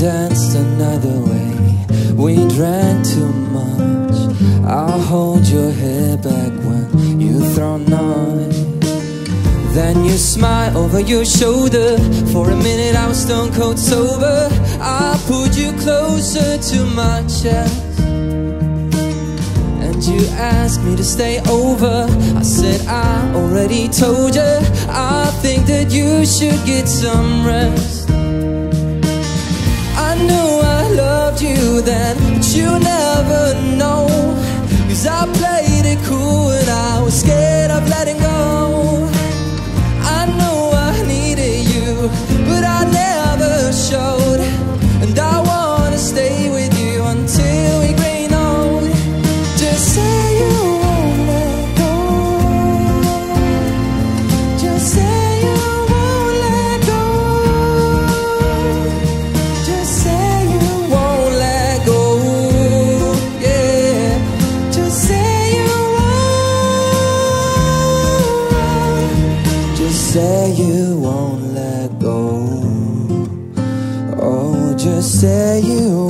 danced another way. We drank too much. I'll hold your hair back when you throw noise. Then you smile over your shoulder. For a minute I was stone cold sober. I pulled you closer to my chest, and you asked me to stay over. I said I already told you. I think that you should get some rest. I knew I loved you then, but you never know. 'Cause I played it cool and I was scared of letting go. I know I needed you, but I never showed. And I wanna stay with you until we green old. Just say you won't let go. Just say you won't let go. Just say you won't let go. Yeah. Just say you won't. Just say you won't let go. Oh, just say you